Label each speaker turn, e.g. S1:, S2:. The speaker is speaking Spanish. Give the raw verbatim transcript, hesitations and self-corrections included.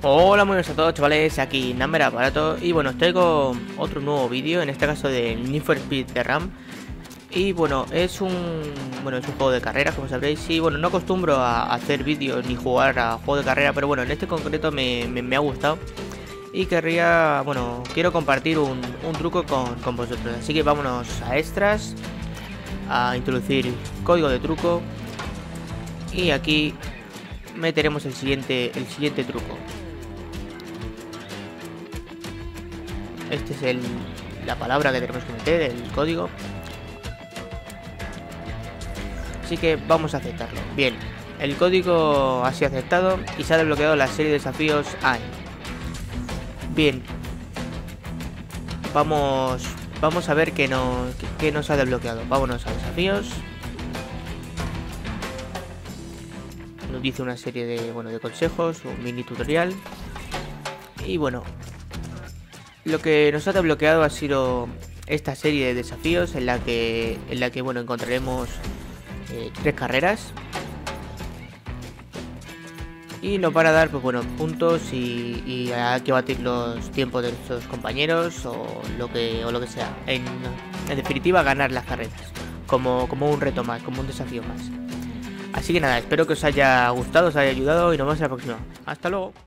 S1: Hola, muy buenas a todos, chavales, aquí Number Aparato. Y bueno, os traigo otro nuevo vídeo, en este caso del Need for Speed The Ram. Y bueno, es un bueno es un juego de carreras, como sabréis. Y bueno, no acostumbro a hacer vídeos ni jugar a juego de carrera, pero bueno, en este concreto me, me, me ha gustado. Y querría, bueno, quiero compartir un, un truco con, con vosotros. Así que vámonos a extras, a introducir código de truco. Y aquí meteremos el siguiente, el siguiente truco. Este es el, la palabra que tenemos que meter, el código. Así que vamos a aceptarlo. Bien, el código ha sido aceptado y se ha desbloqueado la serie de desafíos A I. Bien, vamos, vamos a ver qué nos, qué nos ha desbloqueado. Vámonos a desafíos. Nos dice una serie de, bueno, de consejos, un mini tutorial. Y bueno, lo que nos ha desbloqueado ha sido esta serie de desafíos en la que, en la que bueno, encontraremos eh, tres carreras. Y nos van a dar, pues bueno, puntos y, y hay que batir los tiempos de nuestros compañeros o lo que, o lo que sea. En, en definitiva, ganar las carreras. Como, como un reto más, como un desafío más. Así que nada, espero que os haya gustado, os haya ayudado y nos vemos en la próxima. Hasta luego.